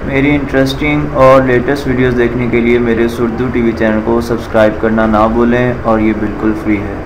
मेरी इंटरेस्टिंग और latest videos देखने के लिए मेरे उर्दू टीवी चैनल को सब्सक्राइब करना ना भूलें और ये बिल्कुल फ्री है।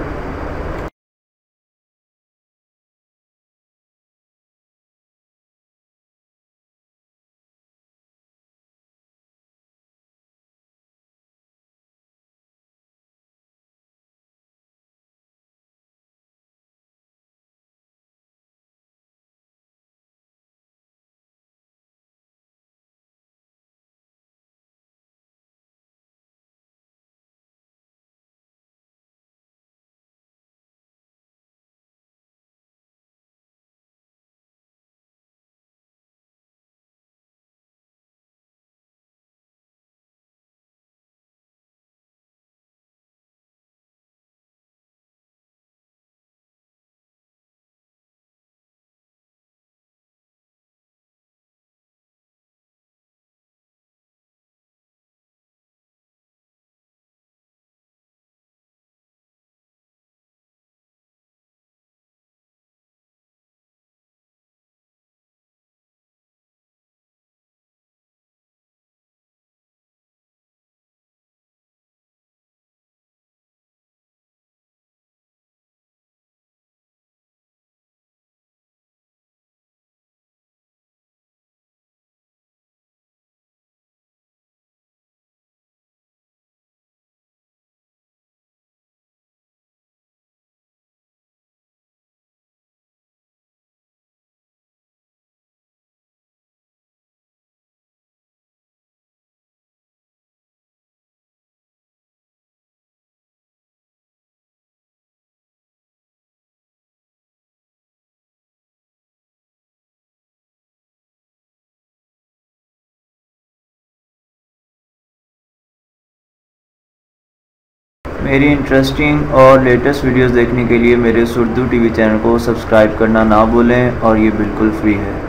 मेरी इंटरेस्टिंग और लेटेस्ट वीडियोस देखने के लिए मेरे उर्दू टीवी चैनल को सब्सक्राइब करना ना भूलें और ये बिल्कुल फ्री है।